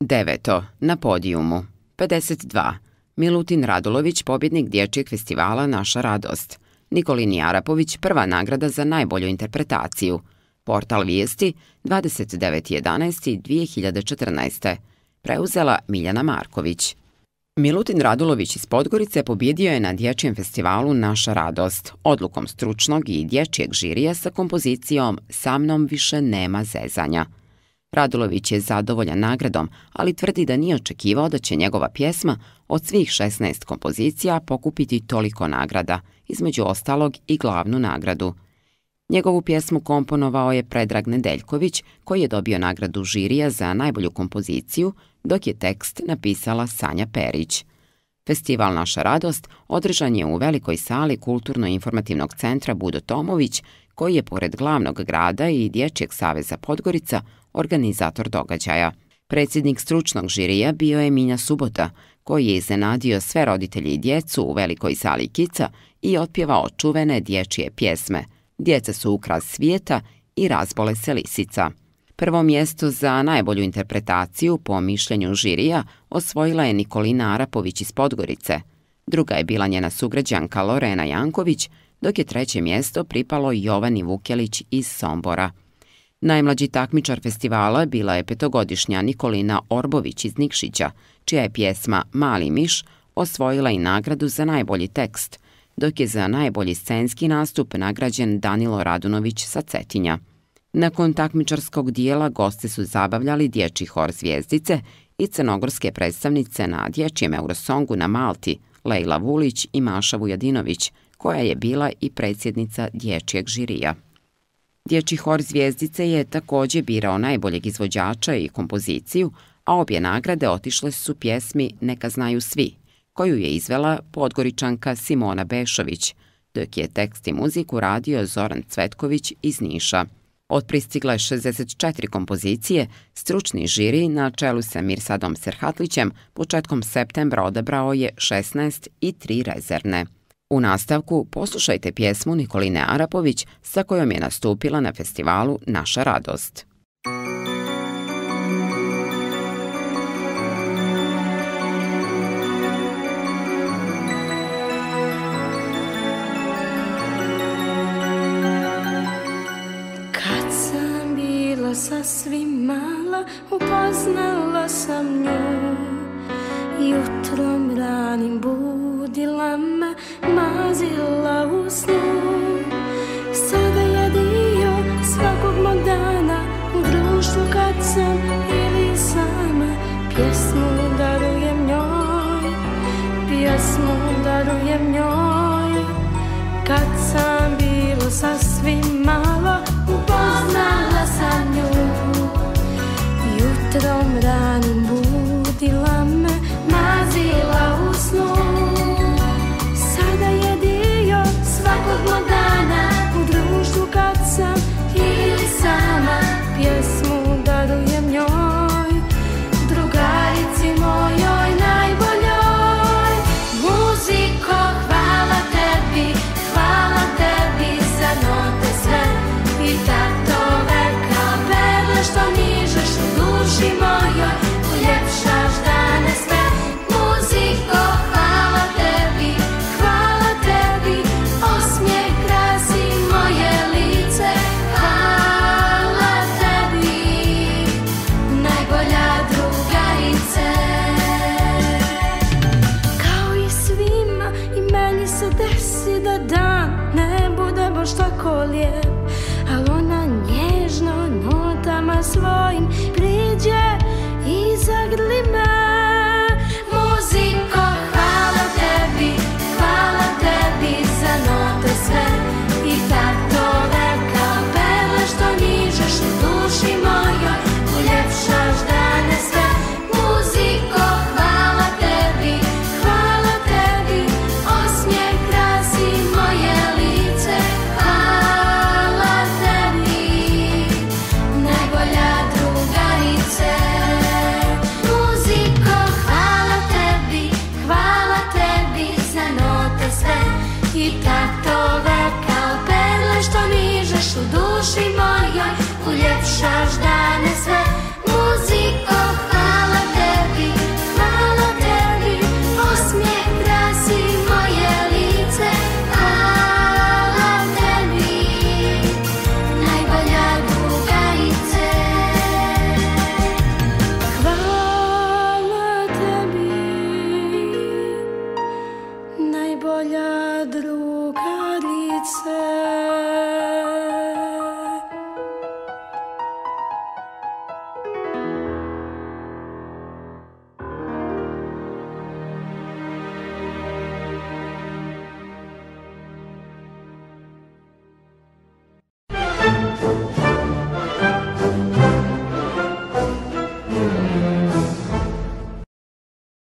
Deveto. Na podijumu. 52. Milutin Radulović, pobjednik Dječjeg festivala Naša radost. Nikolini Arapović, prva nagrada za najbolju interpretaciju. Portal Vijesti, 29.11.2014. Preuzela Miljana Marković. Milutin Radulović iz Podgorice pobjedio je na Dječjem festivalu Naša radost, odlukom stručnog i dječjeg žirija sa kompozicijom Sa mnom više nema zezanja. Radulović je zadovoljan nagradom, ali tvrdi da nije očekivao da će njegova pjesma od svih 16 kompozicija pokupiti toliko nagrada, između ostalog i glavnu nagradu. Njegovu pjesmu komponovao je Predrag Nedeljković, koji je dobio nagradu žirija za najbolju kompoziciju, dok je tekst napisala Sanja Perić. Festival Naša radost održan je u velikoj sali Kulturno-informativnog centra Budo Tomović, koji je pored glavnog grada i Dječjeg saveza Podgorica organizator događaja. Predsjednik stručnog žirija bio je Minja Subota, koji je iznenadio sve roditelje i djecu u velikoj sali Kica i otpjevao čuvene dječje pjesme Djeca su ukras svijeta i Razbole se lisica. Prvo mjesto za najbolju interpretaciju po mišljenju žirija osvojila je Nikolina Arapović iz Podgorice. Druga je bila njena sugrađanka Lorena Janković, dok je treće mjesto pripalo Jovani Vukelić iz Sombora. Najmlađi takmičar festivala bila je petogodišnja Nikolina Orbović iz Nikšića, čija je pjesma Mali miš osvojila i nagradu za najbolji tekst, dok je za najbolji scenski nastup nagrađen Danilo Radunović sa Cetinja. Nakon takmičarskog dijela goste su zabavljali dječji hor Zvijezdice i crnogorske predstavnice na dječjem Eurosongu na Malti, Lejla Vulić i Maša Vujadinović, koja je bila i predsjednica dječjeg žirija. Dječji hor Zvijezdice je također birao najboljeg izvođača i kompoziciju, a obje nagrade otišle su pjesmi Neka znaju svi, koju je izvela Podgoričanka Simona Bešović, dok je tekst i muziku radio Zoran Cvetković iz Niša. Od pristigle 64 kompozicije, stručni žiri na čelu sa Mirsadom Serhatlićem početkom septembra odabrao je 16 i 3 rezervne. U nastavku poslušajte pjesmu Nikoline Arapović sa kojom je nastupila na festivalu Naša radost. Sasvim mala upoznala sam nju, jutrom ranim budila me, mazila u snu. Sada je dio svakog mog dana, u društvu kad sam ili sama, pjesmu darujem njoj, pjesmu darujem njoj. Kad sam bila sasvim mala, upoznala sam nju, jutrom ranim budila me, mazila u snu. Sada je dio svakog mog dana, u društvu kad sam